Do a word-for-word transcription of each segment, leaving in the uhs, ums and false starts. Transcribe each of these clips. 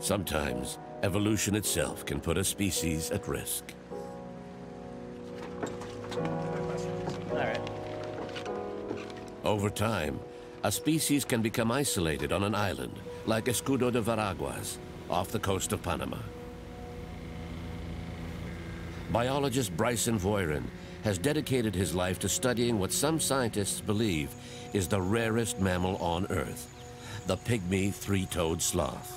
Sometimes, evolution itself can put a species at risk. All right. Over time, a species can become isolated on an island, like Escudo de Veraguas, off the coast of Panama. Biologist Bryce has dedicated his life to studying what some scientists believe is the rarest mammal on Earth, the pygmy three-toed sloth.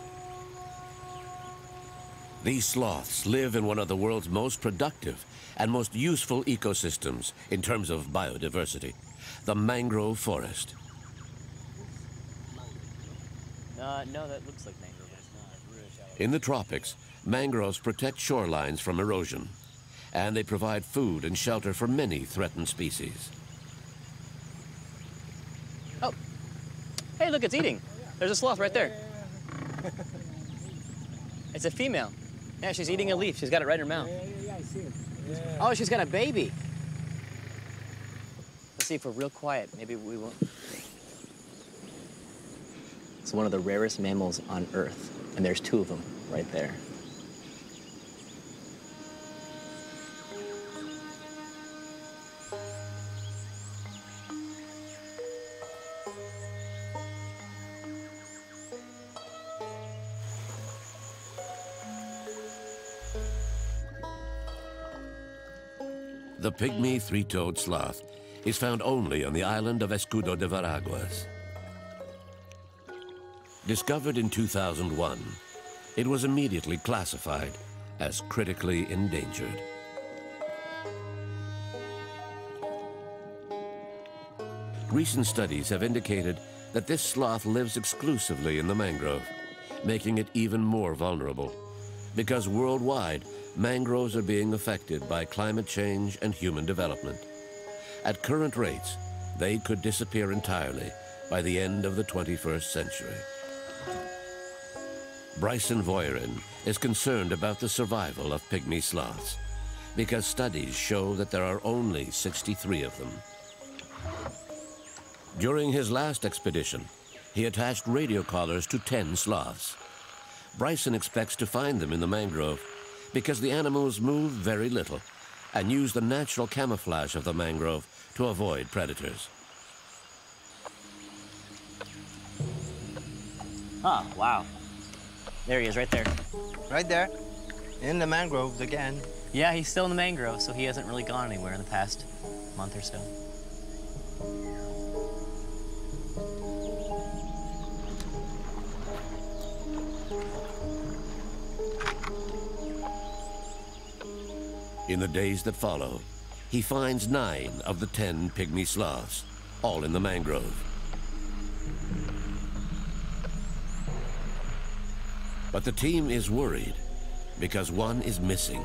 These sloths live in one of the world's most productive and most useful ecosystems in terms of biodiversity, the mangrove forest. Uh, no, that looks like mangrove, but it's not. It's really shallow. In the tropics, mangroves protect shorelines from erosion, and they provide food and shelter for many threatened species. Oh, hey, look, it's eating. There's a sloth right there. It's a female. Yeah, she's eating a leaf. She's got it right in her mouth. Yeah, yeah, yeah, I see it. Yeah. Oh, she's got a baby. Let's see if we're real quiet. Maybe we won't. It's one of the rarest mammals on Earth, and there's two of them right there. The pygmy three-toed sloth is found only on the island of Escudo de Veraguas. Discovered in two thousand one, it was immediately classified as critically endangered. Recent studies have indicated that this sloth lives exclusively in the mangrove, making it even more vulnerable, because worldwide, mangroves are being affected by climate change and human development. At current rates, they could disappear entirely by the end of the twenty-first century. Bryce is concerned about the survival of pygmy sloths because studies show that there are only sixty-three of them. During his last expedition, he attached radio collars to ten sloths. Bryson expects to find them in the mangrove because the animals move very little and use the natural camouflage of the mangrove to avoid predators. Oh, wow. There he is, right there. Right there, in the mangroves again. Yeah, he's still in the mangrove, so he hasn't really gone anywhere in the past month or so. In the days that follow, he finds nine of the ten pygmy sloths, all in the mangrove. But the team is worried because one is missing.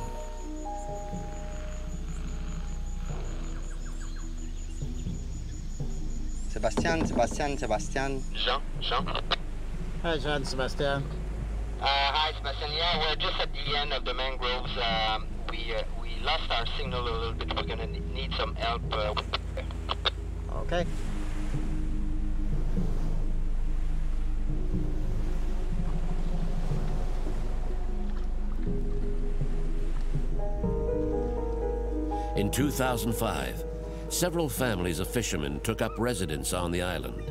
Sebastian, Sebastian, Sebastian. Jean, Jean. Hi, Jean, Sebastian. Uh, hi, Sebastian. Yeah, we're just at the end of the mangroves. Um, we uh, we lost our signal a little bit. We're gonna need some help. Uh, Okay. In two thousand five, several families of fishermen took up residence on the island.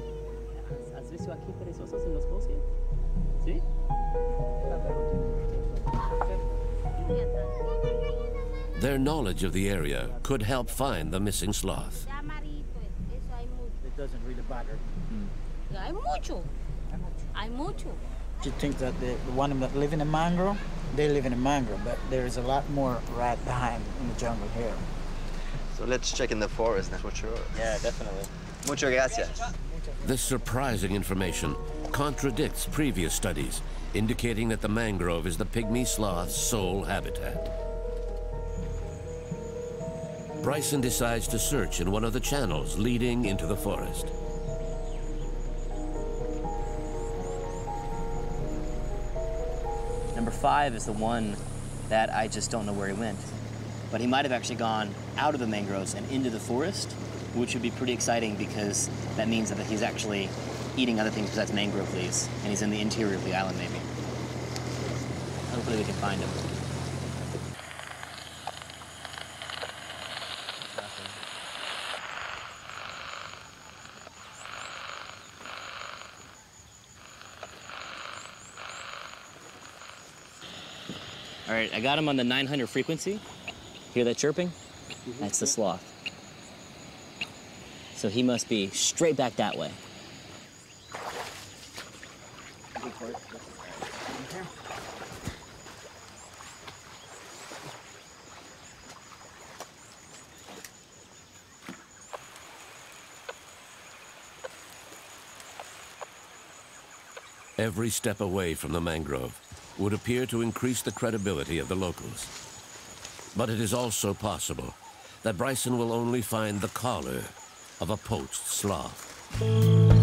Their knowledge of the area could help find the missing sloth. It doesn't really bother. Hay mucho. Hay mucho. You think that the, the one that live in a mangrove, they live in a mangrove, but there is a lot more right behind in the jungle here. So let's check in the forest now for sure. Yeah, definitely. Muchas gracias. This surprising information contradicts previous studies indicating that the mangrove is the pygmy sloth's sole habitat. Bryson decides to search in one of the channels leading into the forest. Number five is the one that I just don't know where he went. But he might have actually gone out of the mangroves and into the forest, which would be pretty exciting because that means that he's actually eating other things besides mangrove leaves, and he's in the interior of the island maybe. Hopefully we can find him. All right, I got him on the nine hundred frequency. Hear that chirping? Mm-hmm. That's the sloth. So he must be straight back that way. Every step away from the mangrove would appear to increase the credibility of the locals. But it is also possible that Bryson will only find the collar of a poached sloth.